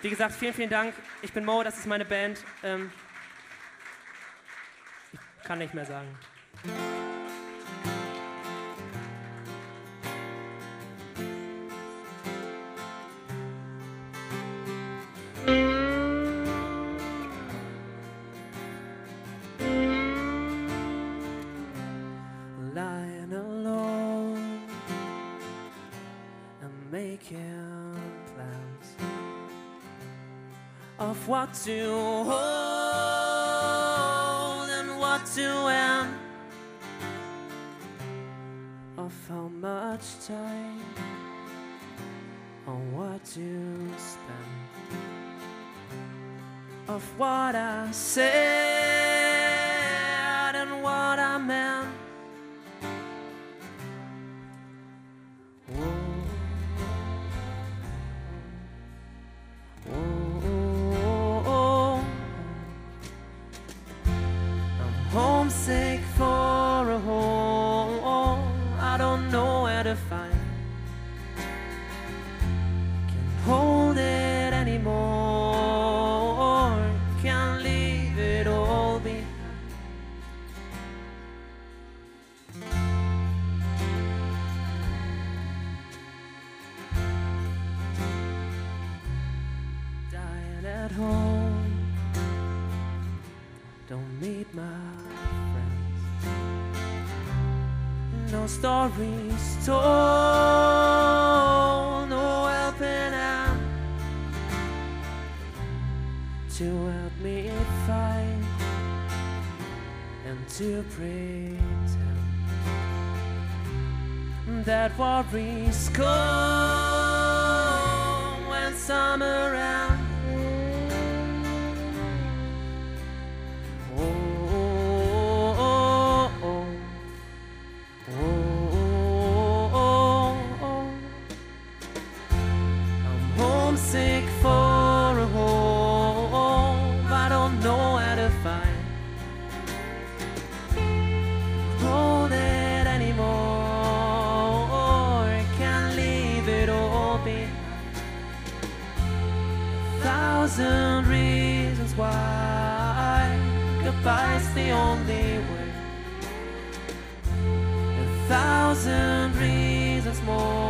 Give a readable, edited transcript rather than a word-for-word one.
Wie gesagt, vielen, vielen Dank. Ich bin Mo, das ist meine Band. Ich kann nicht mehr sagen. Lying alone and making plans of what to hold and what to end, of how much time on what to spend, of what I said and what I meant. Homesick for a home I don't know where to find. Can't hold it anymore, can't leave it all behind. Dying at home, don't meet my friends, no stories told, no helping hand to help me fight and to pretend that worries come when summer ends. Homesick for a home I don't know where to find. Hold it anymore, can't leave it all behind. 1,000 reasons why goodbye's the only way. 1,000 reasons more